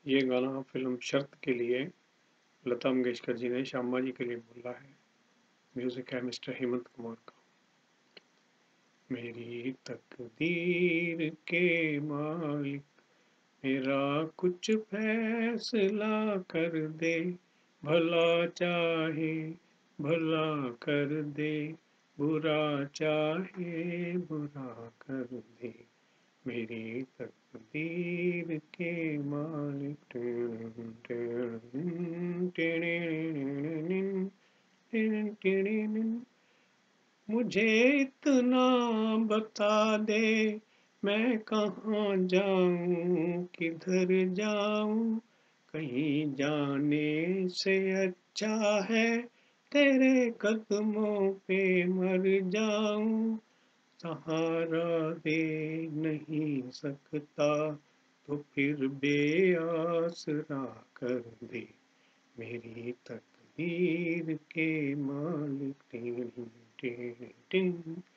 ये गाना फ़िल्म शर्त के लिए लता मंगेशकर जी ने श्यामा जी के लिए बोला है। म्यूज़िक है मिस्टर हेमंत कुमार का। मेरी तकदीर के मालिक मेरा कुछ फैसला कर दे, भला चाहे भला कर दे, बुरा चाहे बुरा कर दे। मेरी तकदीर के मालिक। मुझे इतना बता दे, मैं कहाँ जाऊँ किधर जाऊँ। कहीं जाने से अच्छा है तेरे कदमों पे मर जाऊँ। सहारा दे नहीं सकता तो फिर बेआसरा कर दे। मेरी तकदीर के मालिक। टिन टिन टिन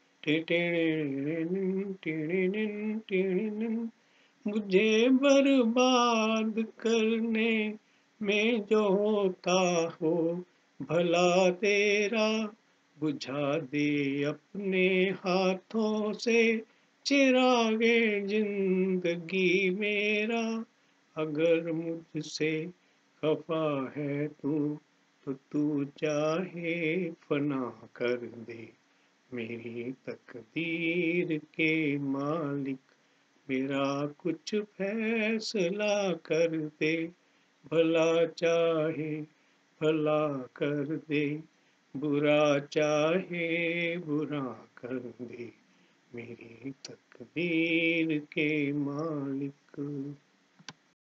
टिन टिन टिन। मुझे बर्बाद करने में जो होता हो भला तेरा, बुझा दे अपने हाथों से चिरागे जिंदगी मेरा। अगर मुझसे खफा है तो तू चाहे फना कर दे। मेरी तकदीर के मालिक मेरा कुछ फैसला कर दे, भला चाहे भला कर दे, बुरा चाहे बुरा कर दे। मेरी तकदीर के मालिक।